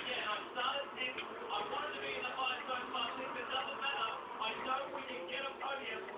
again. I started sixth. I wanted to be in the five-zone class. It doesn't matter. I know we can get a podium.